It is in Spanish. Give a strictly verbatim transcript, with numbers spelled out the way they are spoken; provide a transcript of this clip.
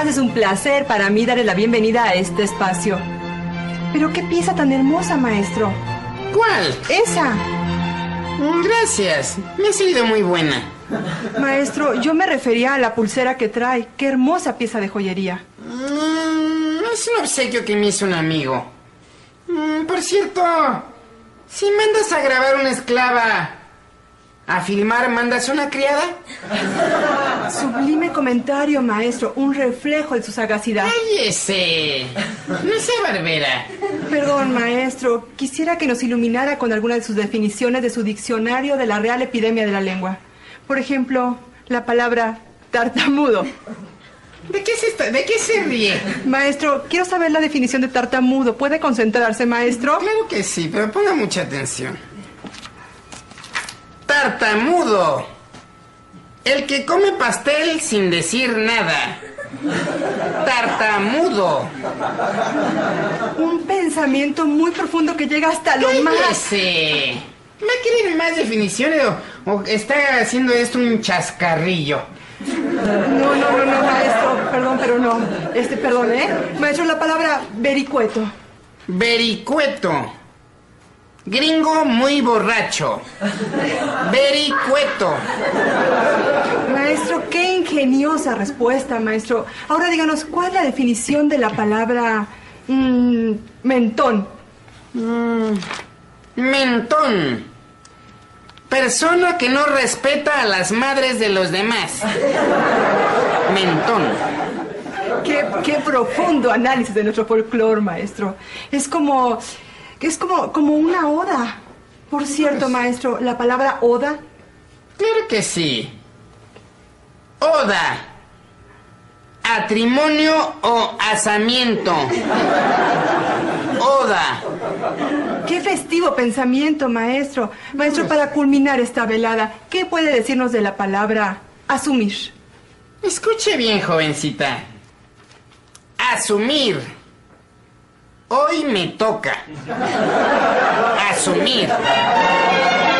Además es un placer para mí darle la bienvenida a este espacio. Pero qué pieza tan hermosa, maestro. ¿Cuál? Esa. Gracias, me ha sido muy buena. Maestro, yo me refería a la pulsera que trae. Qué hermosa pieza de joyería. Mm, es un obsequio que me hizo un amigo. Mm, por cierto, si mandas a grabar una esclava a filmar, ¿mandas una criada? Sublime comentario, maestro. Un reflejo de su sagacidad. ¡Cállese! No sea barbera. Perdón, maestro. Quisiera que nos iluminara con alguna de sus definiciones de su diccionario de la Real Epidemia de la Lengua. Por ejemplo, la palabra tartamudo. ¿De qué, es esto? ¿De qué se ríe? Maestro, quiero saber la definición de tartamudo. ¿Puede concentrarse, maestro? Claro que sí, pero ponga mucha atención. Tartamudo. El que come pastel sin decir nada. Tartamudo. Un pensamiento muy profundo que llega hasta lo más... ¡Cállese! ¿Va a querer más definiciones o, o está haciendo esto un chascarrillo? No, no, no, no, maestro. Perdón, pero no. Este, perdón, ¿eh? Maestro, la palabra vericueto. Vericueto. Gringo muy borracho. Vericueto. Maestro, qué ingeniosa respuesta, maestro. Ahora díganos, ¿cuál es la definición de la palabra mmm, mentón? Mm, mentón. Persona que no respeta a las madres de los demás. Mentón. Qué, qué profundo análisis de nuestro folclore, maestro. Es como... Es como, como una oda. Por cierto, maestro, la palabra oda... Claro que sí. Oda. Atrimonio o asamiento. Oda. Qué festivo pensamiento, maestro. Maestro, para culminar esta velada, ¿qué puede decirnos de la palabra asumir? Escuche bien, jovencita. Asumir. Hoy me toca. Asumir.